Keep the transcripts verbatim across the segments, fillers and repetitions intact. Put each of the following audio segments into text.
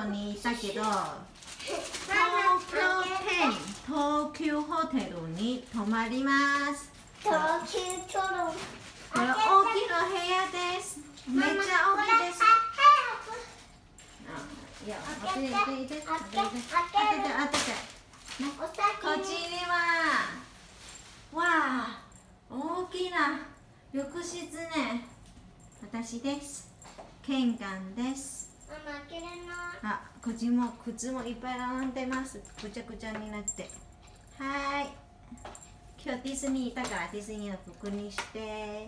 にいたけど、東京店、東急ホテルに泊まります。 東急トロン。 これ大きな部屋です。めっちゃ大きいです。いや、開けて開けて開けて開けて開けて。こっちには、わあ、大きな浴室ね。私です。玄関です。 ママ開けれない。 あ、こっちも靴もいっぱい並んでます。ぐちゃぐちゃになって。はい。今日ディズニーだからディズニーの服にして。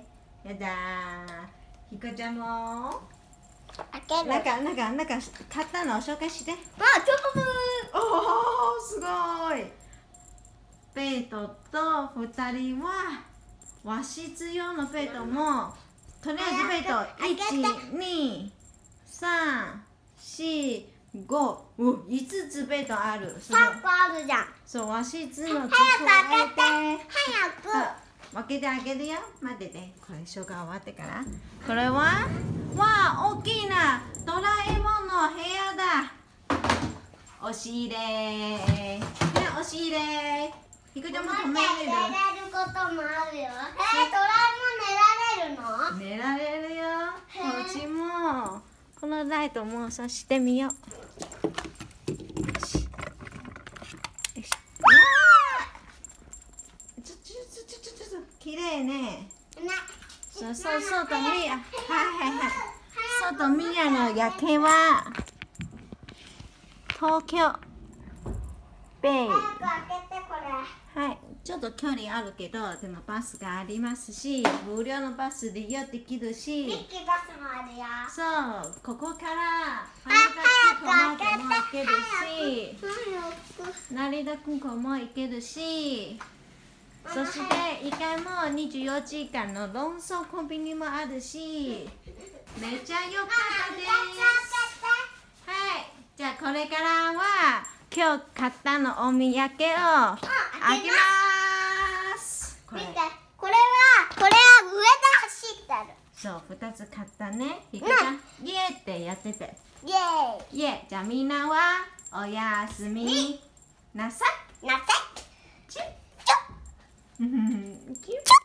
やだー。ひこちゃんも。 開ける。 なんかなんかなんか買ったの紹介して。 あ、チョコブー。 おお、すごい。ベッドと二人は和室用のベッドもとりあえずベッドいち、に、さん、し、ご、う、いつつベッドある。 さんこあるじゃん。 そう、和室の机を早く開けて。早く。 開けてあげるよ。待ってて。これ紹介終わってから。これはわあ、大きなドラえもんの部屋だ。押し入れ。ね、押し入れ。ひこちゃんも止めれる。 寝られることもあるよ。えー、ドラえもん寝られるの？ 寝られるよ。こっちも。このライトもさしてみよう。よし。よし。わあ。ちょちょちょちょちょちょ。綺麗ね。そうそうそうとみや。はいはいはい。外見やの夜景は東京ベイ。 早く開けてこれ。 はい、ちょっと距離あるけど、でもバスがありますし、無料のバス利用できるし。 ミッキーバスもあるよ。 そう、ここから羽田空港までも行けるし、成田空港も行けるし。そしていっかいもにじゅうよじかんのロンソンコンビニもあるし、めっちゃ良かったです。はい、じゃあこれからは今日買ったのお土産を開けます。これ見て、これはこれは上で走ってる。 そう、ふたつ買ったね。ひこちゃん、イエーってやってて。 イエーイ。 イエー、じゃあみんなはおやすみなさい。 なさい。 チュッちょっ。 キュッ